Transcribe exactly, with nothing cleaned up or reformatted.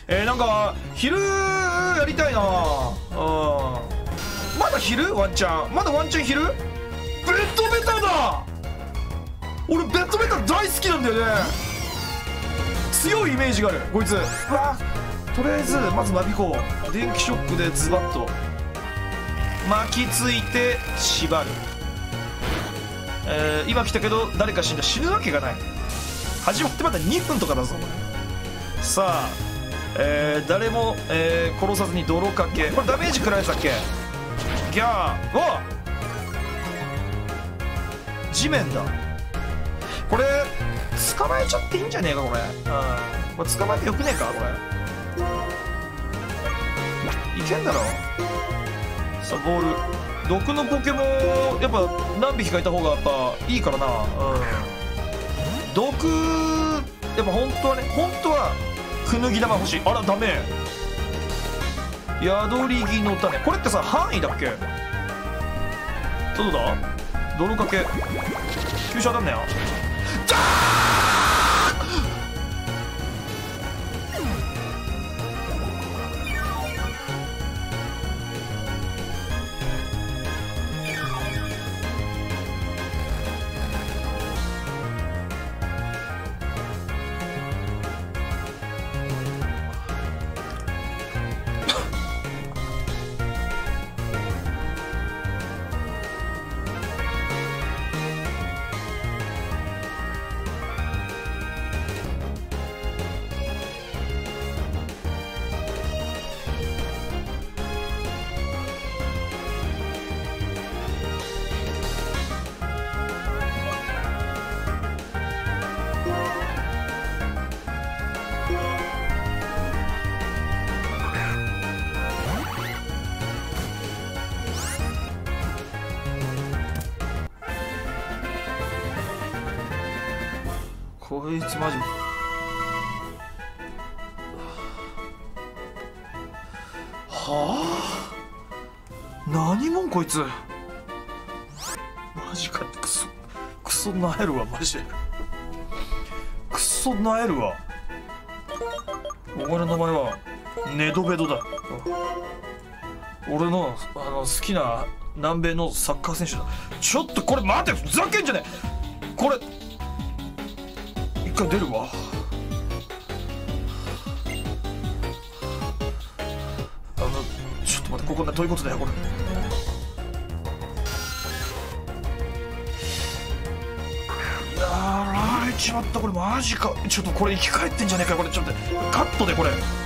えー、なんか昼やりたいな。うん、まだ昼ワンチャンまだワンチャン昼。ベッドメタだ。俺ベッドメタ大好きなんだよね。強いイメージがあるこいつ。うわ、とりあえずまず間引こう。電気ショックでズバッと巻きついて縛る。えー、今来たけど誰か死んだ。死ぬわけがない。始まってまだにふんとかだぞ。さあ、えー、誰も、えー、殺さずに泥かけ。これダメージ食らえたっけ。ギャー。わっ、地面だ。これ捕まえちゃっていいんじゃねえかこれ。うん、これ捕まえてよくねえかこれ。いけんだろ。さあボール。毒のポケモンやっぱ何匹かいた方がやっぱいいからな。うん、毒やっぱ本当はね、本当はくぬぎ玉欲しい。あらダメ。宿り木の種。これってさ範囲だっけ。どうだ。泥かけ急所当たんなよ。じゃーこいつマジはあ。何もんこいつマジかって。クソクソなえるわマジで。クソなえるわ。お前の名前はネドベドだ。俺のあの好きな南米のサッカー選手だ。ちょっとこれ待て、ふざけんじゃねえ。これ一回出るわ。あのちょっと待って、ここどういうことだよこれ。やられちまったこれマジか。ちょっとこれ生き返ってんじゃねえかこれ。ちょっとカットでこれ。